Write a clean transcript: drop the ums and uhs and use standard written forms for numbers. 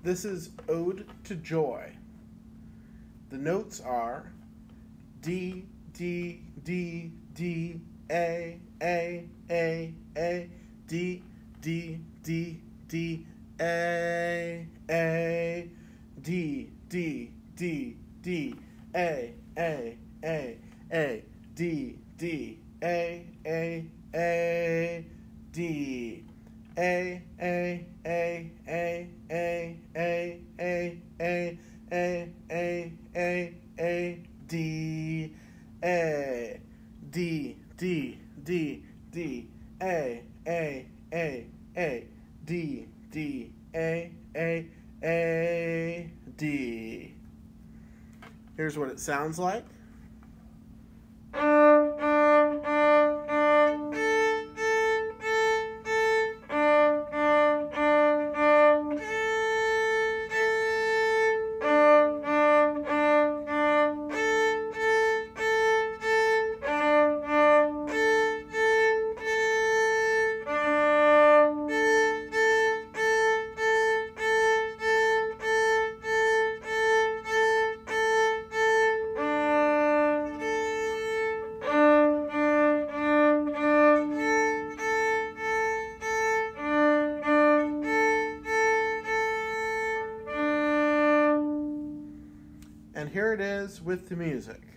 This is Ode to Joy. The notes are D, D, D, D, A, A, D, D, D, D, A, D, D, D, D, A, D, D, A, D, D, D, D, D, D, D, D, D. Here's what it sounds like. And here it is with the music.